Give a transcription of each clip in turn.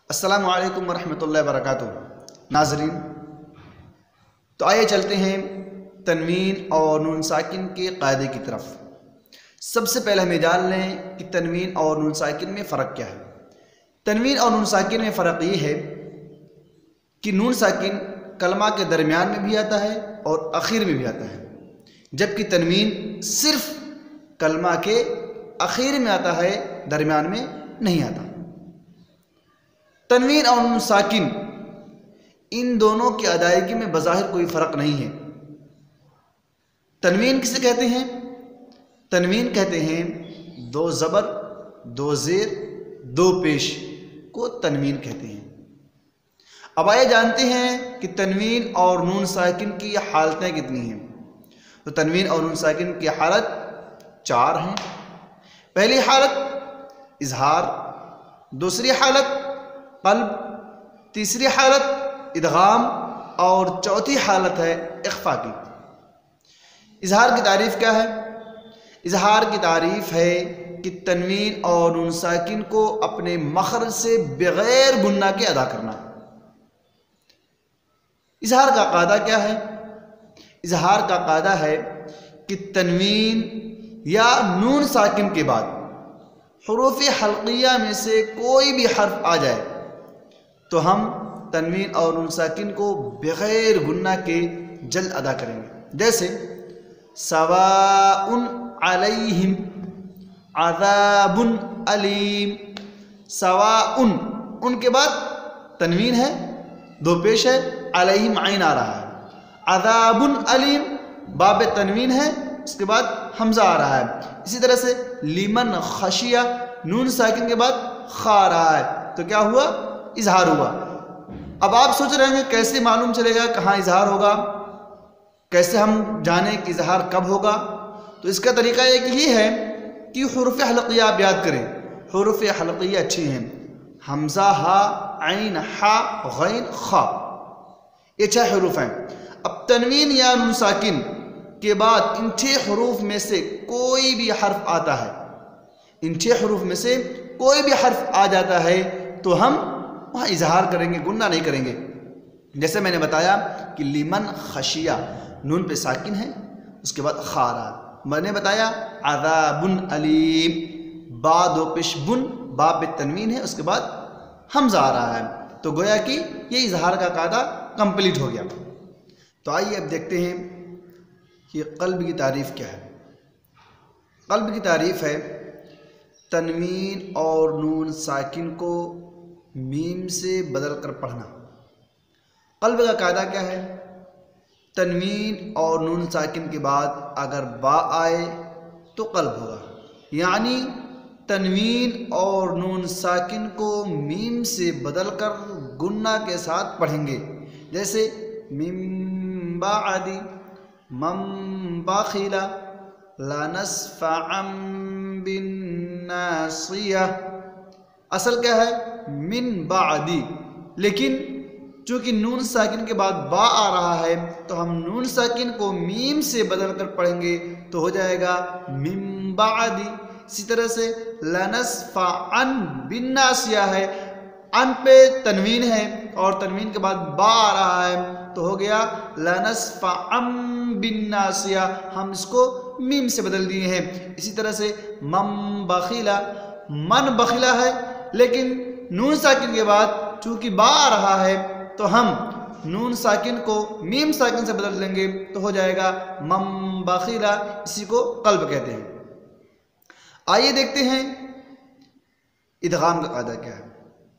السلام علیکم ورحمۃ اللہ وبرکاتہ۔ ناظرین، تو آئیے چلتے ہیں تنوین اور نون ساکن کے قاعدے کی طرف۔ سب سے پہلے ہمیں جان لیں کہ تنوین اور نون ساکن میں فرق کیا ہے۔ تنوین اور نون ساکن میں فرق یہ ہے کہ نون ساکن کلمہ کے درمیان میں بھی آتا ہے اور اخیر میں بھی آتا ہے، جبکہ تنوین صرف کلمہ کے اخیر میں آتا ہے، درمیان میں نہیں آتا۔ تنوین اور نون ساکن ان دونوں کی ادائیگی میں بظاہر کوئی فرق نہیں ہے۔ تنوین کسے کہتے ہیں؟ تنوین کہتے ہیں دو زبر، دو زیر، دو پیش کو تنوین کہتے ہیں۔ اب آئے جانتے ہیں کہ تنوین اور نون ساکن کی حالتیں کتنی ہیں۔ تو تنوین اور نون ساکن کی حالت 4 ہیں۔ پہلی حالت اظہار، دوسری حالت قلب، تیسری حالت ادغام اور چوتھی حالت ہے اخفاء کی۔ اظہار کی تعریف کیا ہے؟ اظہار کی تعریف ہے کہ تنوین اور نون ساکن کو اپنے مخرج سے بغیر گنہ کے ادا کرنا۔ اظہار کا قاعدہ کیا ہے؟ اظہار کا قاعدہ ہے کہ تنوین یا نون ساکن کے بعد حروف حلقیہ میں سے کوئی بھی حرف آ جائے تو ہم تنوین اور نون ساکن کو بغیر گنہ کے جلد ادا کریں گے۔ جیسے سواء علیہم عذاب علیم، سواء ان کے بعد تنوین ہے، دو پیش ہے، علیہم عین آ رہا ہے، عذاب علیم باب تنوین ہے، اس کے بعد حمزہ آ رہا ہے۔ اسی طرح سے لمن خشیہ نون ساکن کے بعد خا آ رہا ہے، تو کیا ہوا؟ اظہار ہوا۔ اب آپ سوچ رہے ہیں کہ کیسے معلوم چلے گا کہاں اظہار ہوگا، کیسے ہم جانیں کہ اظہار کب ہوگا؟ تو اس کا طریقہ ایک یہ ہے کہ حروف حلقیہ آپ یاد کریں۔ حروف حلقیہ اچھی ہیں، حمزہ، ہا، عین، حا، غین، خا، یہ 6 حروف ہیں۔ اب تنوین یا نون ساکن کے بعد ان 6 حروف میں سے کوئی بھی حرف آتا ہے، ان 6 حروف میں سے کوئی بھی حرف آ جاتا ہے تو ہم وہاں اظہار کریں گے، گنہ نہیں کریں گے۔ جیسے میں نے بتایا کہ لمن خشیہ نون پہ ساکن ہے، اس کے بعد خا رہا۔ میں نے بتایا عذاب علیم با دو پیش بن، با پہ تنوین ہے، اس کے بعد حمزہ آ رہا ہے، تو گویا کہ یہ اظہار کا قاعدہ کمپلیٹ ہو گیا۔ تو آئیے اب دیکھتے ہیں کہ قلب کی تعریف کیا ہے۔ قلب کی تعریف ہے تنوین اور نون ساکن کو میم سے بدل کر پڑھنا۔ قلب کا قاعدہ کیا ہے؟ تنوین اور نون ساکن کے بعد اگر با آئے تو قلب ہوگا، یعنی تنوین اور نون ساکن کو میم سے بدل کر گنہ کے ساتھ پڑھیں گے۔ جیسے من بعد، من بخل، لنسفعا بالناصیہ۔ اصل کیا ہے؟ من بعدی، لیکن چونکہ نون ساکن کے بعد با آ رہا ہے تو ہم نون ساکن کو میم سے بدل کر پڑھیں گے تو ہو جائے گا من بعدی۔ اسی طرح سے لنسفعا بالناصیہ ہے، ان پہ تنوین ہے اور تنوین کے بعد با آ رہا ہے تو ہو گیا لنسفعا بالناصیہ، ہم اس کو میم سے بدل دیے ہیں۔ اسی طرح سے من بخیلا، من بخیلا ہے لیکن نون ساکن کے بعد چونکہ با آ رہا ہے تو ہم نون ساکن کو میم ساکن سے بدل دیں گے تو ہو جائے گا من بخیلا، اسی کو قلب کہتے ہیں۔ آئیے دیکھتے ہیں ادغام کا قاعدہ کیا ہے۔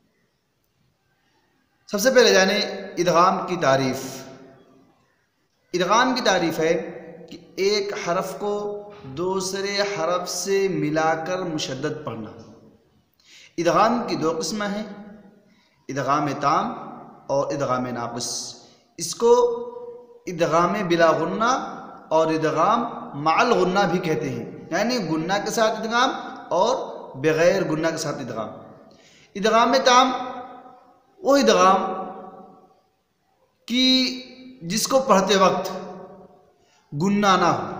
سب سے پہلے جانیں ادغام کی تعریف۔ ادغام کی تعریف ہے کہ ایک حرف کو دوسرے حرف سے ملا کر مشدد پڑھنا۔ ادغام کی 2 قسمیں ہیں، ادغام تام اور ادغام ناقص۔ اس کو ادغام بلا غنہ اور ادغام مع الغنہ بھی کہتے ہیں، یعنی گنہ کے ساتھ ادغام اور بغیر گنہ کے ساتھ ادغام۔ ادغام تام وہ ادغام کی جس کو پڑھتے وقت گنہ نہ ہو،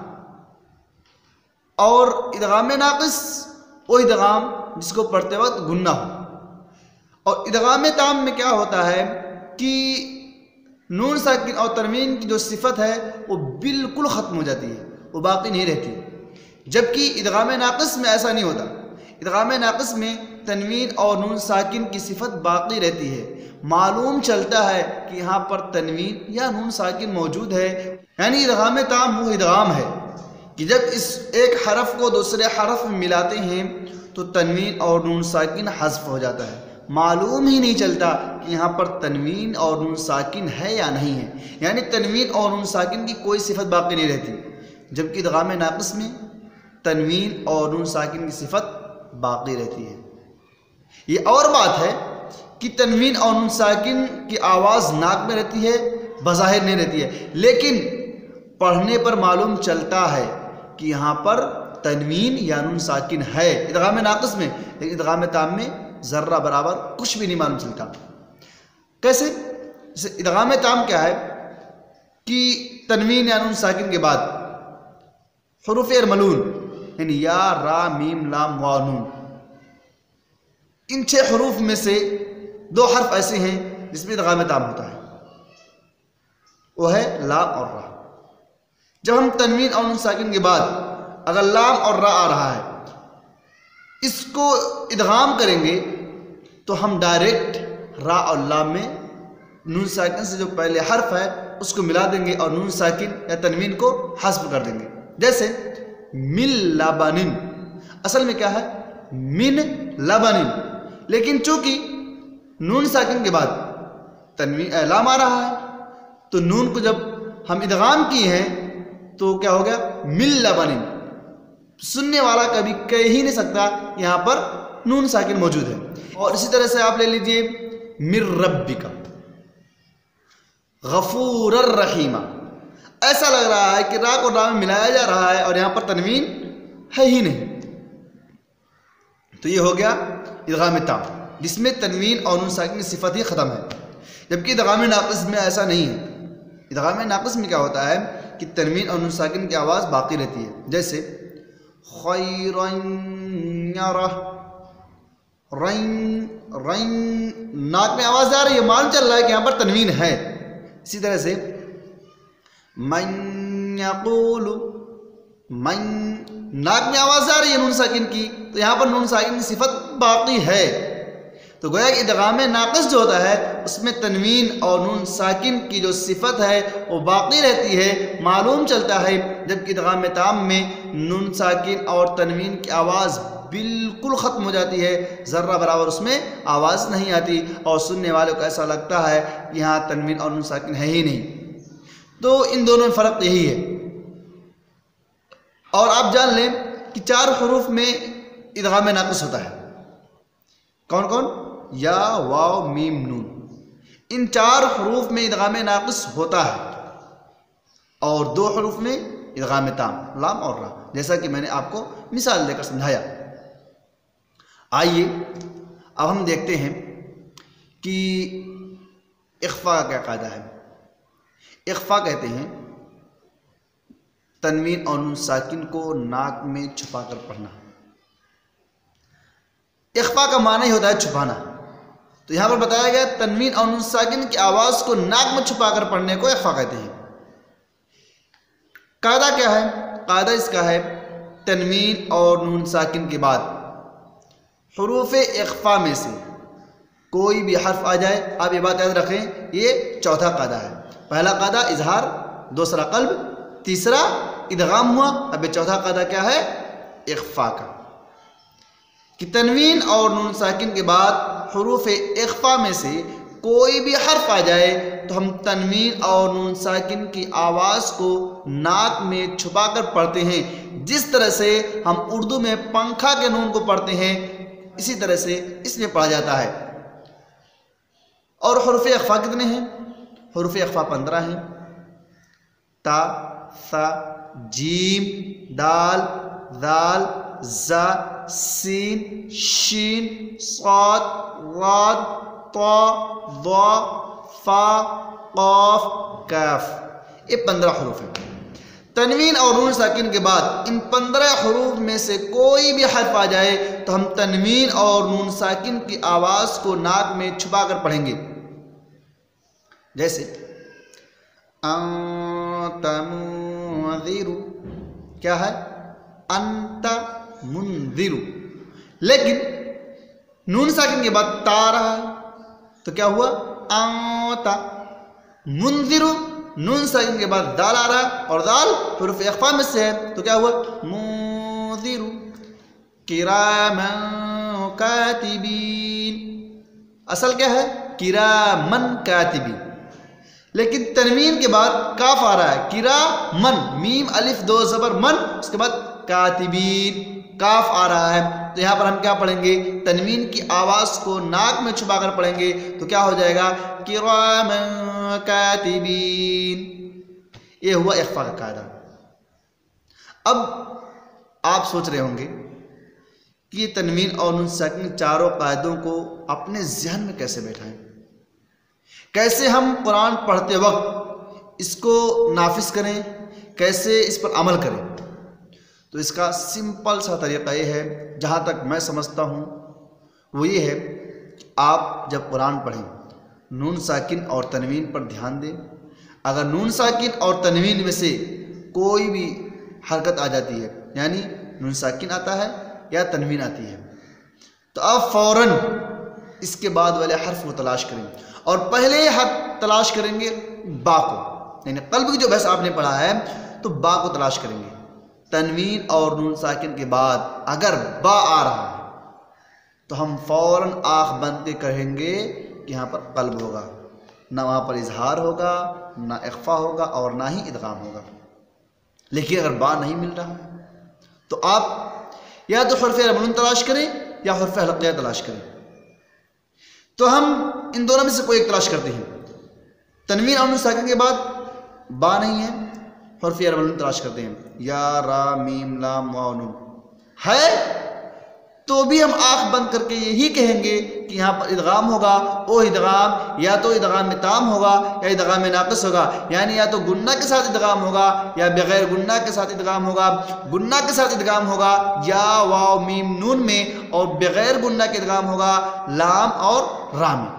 اور ادغام ناقص وہ ادغام جس کو پڑھتے وقت گنہ ہو۔ اور ادغام تام میں کیا ہوتا ہے کہ نون ساکن اور تنوین کی جو صفت ہے وہ بالکل ختم ہو جاتی ہے، وہ باقی نہیں رہتی، جبکہ ادغام ناقص میں ایسا نہیں ہوتا۔ ادغام ناقص میں تنوین اور نون ساکن کی صفت باقی رہتی ہے، معلوم چلتا ہے کہ یہاں پر تنوین یا نون ساکن موجود ہے۔ یعنی ادغام تام وہ ادغام ہے کہ جب اس ایک حرف کو دوسرے حرف میں ملاتے ہیں تو تنوین اور نون ساکن حذف ہو جاتا ہے، معلوم ہی نہیں چلتا کہ یہاں پر تنوین اور نون ساکن ہے یا نہیں ہے، یعنی تنوین اور نون ساکن کی کوئی صفت باقی نہیں رہتی، جبکہ ادغام ناقص میں تنوین اور نون ساکن کی صفت باقی رہتی ہے۔ یہ اور بات ہے کہ تنوین اور نون ساکن کی آواز ناک میں رہتی ہے، بظاہر نہیں رہتی ہے، لیکن پڑھنے پر معلوم چلتا ہے کہ یہاں پر تنوین یا نون ساکن ہے ادغام ناقص میں، لیکن ادغام تام میں ذرہ برابر کچھ بھی نہیں معلوم چلتا۔ کیسے؟ جیسے ادغام تام کیا ہے کہ تنوین یا نون ساکن کے بعد حروف ارملون یعنی یا، را، میم، لام، واو، نون، ان 6 حروف میں سے 2 حرف ایسے ہیں جس میں ادغام تام ہوتا ہے، وہ ہے لام اور را۔ جب ہم تنوین اور نون ساکن کے بعد اگر لام اور را آ رہا ہے، اس کو ادغام کریں گے تو ہم ڈائریکٹ را اور لام میں نون ساکن سے جو پہلے حرف ہے اس کو ملا دیں گے اور نون ساکن یا تنوین کو حذف کر دیں گے۔ جیسے من لبن، اصل میں کیا ہے من لبن، لیکن چونکہ نون ساکن کے بعد تنوین لام آ رہا ہے تو نون کو جب ہم ادغام کیے ہیں تو کیا ہو گیا من لبن، سننے والا کبھی کہہ ہی نہیں سکتا یہاں پر نون ساکن موجود ہے۔ اور اسی طرح سے آپ لے لیجئے من ربک غفور الرحیم، ایسا لگ رہا ہے کہ را کو را میں ملایا جا رہا ہے اور یہاں پر تنوین ہے ہی نہیں، تو یہ ہو گیا ادغام تام جس میں تنوین اور نون ساکن کی صفت ہی ختم ہے، جبکہ ادغام ناقص میں ایسا نہیں ہے۔ ادغام ناقص میں کیا ہوتا ہے کہ تنوین اور نون ساکن کی آواز باقی رہتی ہے، جیسے خیرن یرہ، رین رین، ناک میں آواز آ رہی ہے، معلوم چل رہا ہے کہ یہاں پر تنوین ہے۔ اسی طرح سے من یقول، من، ناک میں آواز آ رہی ہے نون ساکن کی تو یہاں پر نون ساکن کی صفت باقی ہے، تو گویا کہ ادغام ناقص جو ہوتا ہے اس میں تنوین اور نون ساکن کی جو صفت ہے وہ باقی رہتی ہے، معلوم چلتا ہے، جبکہ ادغام تام میں نون ساکن اور تنوین کی آواز بالکل ختم ہو جاتی ہے، ذرہ برابر اس میں آواز نہیں آتی اور سننے والوں کو ایسا لگتا ہے کہ یہاں تنوین اور نون ساکن ہے ہی نہیں۔ تو ان دونوں میں فرق یہی ہے۔ اور آپ جان لیں کہ 4 حروف میں ادغام ناقص ہوتا ہے، کون کون؟ یا، واو، میم، نون، ان 4 حروف میں ادغام ناقص ہوتا ہے، اور 2 حروف میں ادغام تام، لام اور را، جیسا کہ میں نے آپ کو مثال دے کر سمجھایا۔ آئیے اب ہم دیکھتے ہیں کہ اخفاء کا کیا قاعدہ ہے۔ اخفاء کہتے ہیں تنوین اور نون ساکن کو ناک میں چھپا کر پڑھنا۔ اخفاء کا معنی ہی ہوتا ہے چھپانا، تو یہاں پر بتایا گیا تنوین اور نون ساکن کی آواز کو ناک میں چھپا کر پڑھنے کو اخفاء کہتے ہیں۔ قاعدہ کیا ہے؟ قاعدہ اس کا ہے تنوین اور نون ساکن کے بعد حروف اخفاء میں سے کوئی بھی حرف آ جائے، آپ یہ بات یاد رکھیں، یہ چوتھا قاعدہ ہے۔ پہلا قاعدہ اظہار، دوسرا قلب، تیسرا ادغام ہوا، اب یہ چوتھا قاعدہ کیا ہے؟ اخفاء کا، کہ تنوین اور نون ساکن کے بعد حروف اخفاء میں سے کوئی بھی حرف آ جائے تو ہم تنوین اور نون ساکن کی آواز کو ناک میں چھپا کر پڑھتے ہیں، جس طرح سے ہم اردو میں پنکھا کے نون کو پڑھتے ہیں اسی طرح سے اس میں پڑھا جاتا ہے۔ اور حروف اخفاء کتنے ہیں؟ حروف اخفاء 15 ہیں، تا، ثا، جیم، دال، ذال، زا، سین، شین، صاد، راد، طا، ضا، فا، قاف، کاف، یہ 15 حروف ہیں۔ تنوین اور نون ساکن کے بعد ان 15 حروف میں سے کوئی بھی حرف آ جائے تو ہم تنوین اور نون ساکن کی آواز کو ناک میں چھپا کر پڑھیں گے. جیسے انت منذر، کیا ہے؟ انت منذر. لیکن نون ساکن کے بعد تا رہا تو کیا ہوا؟ انت منذر. نون ساکن کے بعد دال آ رہا اور دال حروف اخفاء میں سے ہے تو کیا ہوا؟ منذر کراما کاتبین. اصل کیا ہے؟ کرامن کاتبین. لیکن تنوین کے بعد کاف آ رہا ہے، کرامن، میم الف دو زبر من، اس کے بعد کاتبین کاف آ رہا ہے. تو یہاں پر ہم کیا پڑھیں گے؟ تنوین کی آواز کو ناک میں چھپا کر پڑھیں گے تو کیا ہو جائے گا؟ کرامن کاتبین. یہ ہوا اخفاء کا قاعدہ. اب آپ سوچ رہے ہوں گے کہ یہ تنوین اور نون ساکن چاروں قاعدوں کو اپنے ذہن میں کیسے بیٹھائیں، کیسے ہم قرآن پڑھتے وقت اس کو نافذ کریں، کیسے اس پر عمل کریں. تو اس کا سمپل سا طریقہ یہ ہے، جہاں تک میں سمجھتا ہوں وہ یہ ہے کہ آپ جب قرآن پڑھیں نون ساکن اور تنوین پر دھیان دیں. اگر نون ساکن اور تنوین میں سے کوئی بھی حرکت آ جاتی ہے، یعنی نون ساکن آتا ہے یا تنوین آتی ہے، تو آپ فوراً اس کے بعد والے حرف کو تلاش کریں اور پہلے حرف تلاش کریں گے با کو، یعنی قلب کی جو بحث آپ نے پڑھا ہے تو با کو تلاش کریں گے. تنوین اور نون ساکن کے بعد اگر با آ رہا ہے تو ہم فوراً آنکھ بند کے کہیں گے کہ یہاں پر قلب ہوگا، نہ وہاں پر اظہار ہوگا، نہ اخفا ہوگا اور نہ ہی ادغام ہوگا. لیکن اگر با نہیں مل رہا تو آپ یا تو حرف ملون تلاش کریں یا حرف حلقیہ تلاش کریں. تو ہم ان دونوں میں سے کوئی ایک تلاش کرتے ہیں. تنوین اور نون ساکن کے بعد با نہیں ہے، حرف ملون تلاش کرتے ہیں. یا را میم لام واو نون ہے تو بھی ہم آنکھ بند کر کے یہی کہیں گے کہ یہاں پر ادغام ہوگا. او ادغام یا تو ادغام تام ہوگا یا ادغام ناقص ہوگا، یعنی یا تو گنہ کے ساتھ ادغام ہوگا یا بغیر گنہ کے ساتھ ادغام ہوگا. گنہ کے ساتھ ادغام ہوگا یا واو میم نون میں، اور بغیر گنہ کے ادغام ہوگا لام اور را میں.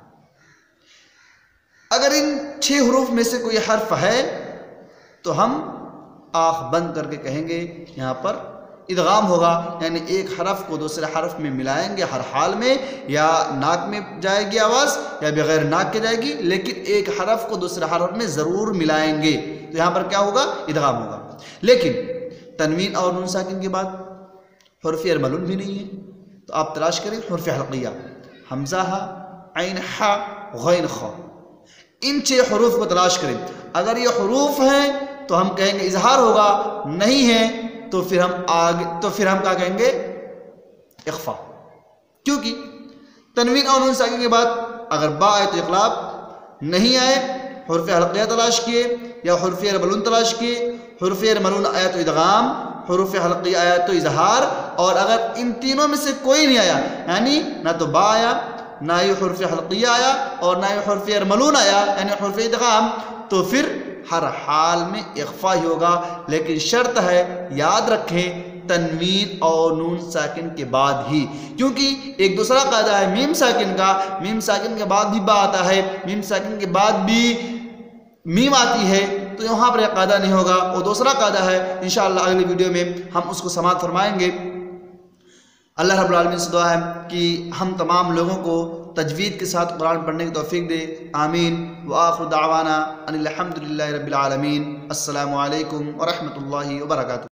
اگر ان 6 حروف میں سے کوئی حرف ہے تو ہم آنکھ بند کر کے کہیں گے یہاں پر ادغام ہوگا، یعنی ایک حرف کو دوسرے حرف میں ملائیں گے ہر حال میں، یا ناک میں جائے گی آواز یا بغیر ناک کے جائے گی، لیکن ایک حرف کو دوسرے حرف میں ضرور ملائیں گے. تو یہاں پر کیا ہوگا؟ ادغام ہوگا. لیکن تنوین اور نون ساکن کے بعد حرف ملون بھی نہیں ہے تو آپ تلاش کریں حرف حلقیہ، حمزہ ہا، عین ہا، غین خا. ان 6 حروف کو تلاش کریں. اگر یہ حروف ہیں تو ہم کہیں گے اظہار ہوگا، نہیں ہے تو پھر ہم کیا کہیں گے؟ اخفا. کیونکہ تنوین اور نون ساکن کے بعد اگر با آئے تو اقلاب، نہیں آئے حرف حلقیہ تلاش کیے یا حرف ملون تلاش کیے. حرف ملون آیا تو ادغام، حروف حلقیہ آیا تو اظہار. اور اگر ان تینوں میں سے کوئی نہیں آیا، یعنی نہ تو با آیا، نہ ہی حرف حلقیہ آیا اور نہ ہی حرف ملون آیا یعنی حرف ادغام، تو پھر ہر حال میں اخفا ہی ہوگا. لیکن شرط ہے، یاد رکھیں، تنوین اور نون ساکن کے بعد ہی، کیونکہ ایک دوسرا قاعدہ ہے میم ساکن کا. میم ساکن کے بعد بھی با آتا ہے، میم ساکن کے بعد بھی میم آتی ہے، تو یہاں پر یہ قاعدہ نہیں ہوگا. وہ دوسرا قاعدہ ہے، انشاءاللہ اگلی ویڈیو میں ہم اس کو سماعت فرمائیں گے. اللہ رب العالمین سے دعا ہے کہ ہم تمام لوگوں کو تجوید کے ساتھ قرآن پڑھنے کی توفیق دے. آمین. وآخر دعوانا ان الحمدللہ رب العالمین. السلام علیکم ورحمۃ اللہ وبرکاتہ.